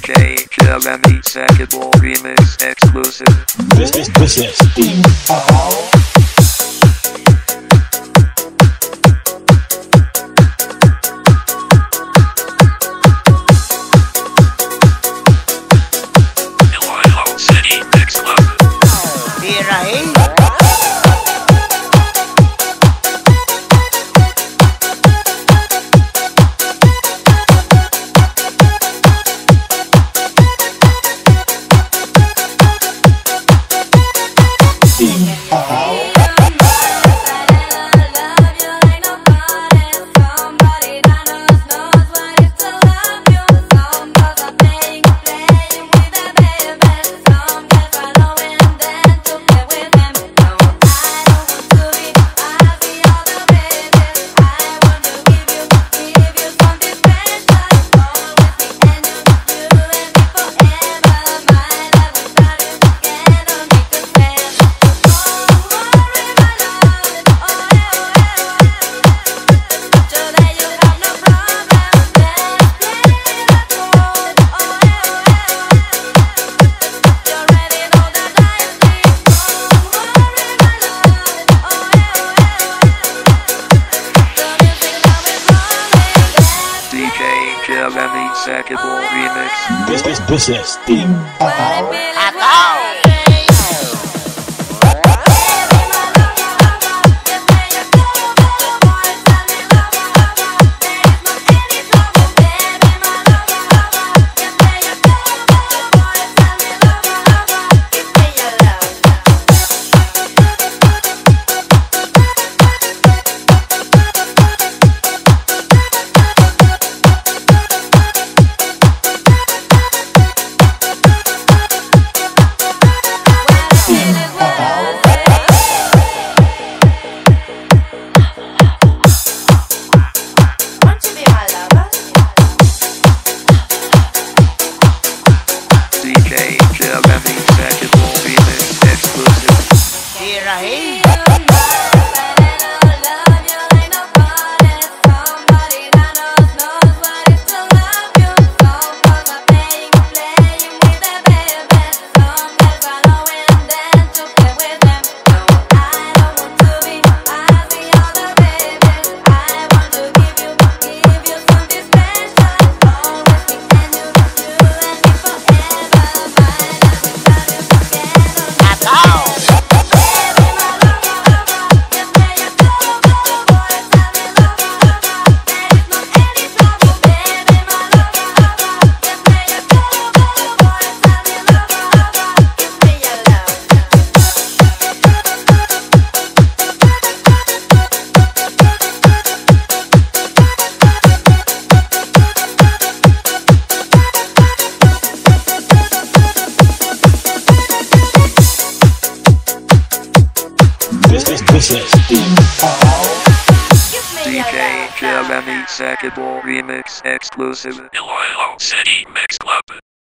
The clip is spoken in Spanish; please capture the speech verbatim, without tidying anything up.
J Jeremy Secondball Remix Exclusive. This is this is Team Ahau. Jeremy Secondball Remix. This is this is Team Ahau. D J Jeremy Secondball Remix Exclusive. Here I am. This is this is Team Ahau. D J Jeremy Secondball Remix Exclusive. Iloilo City Mix Club.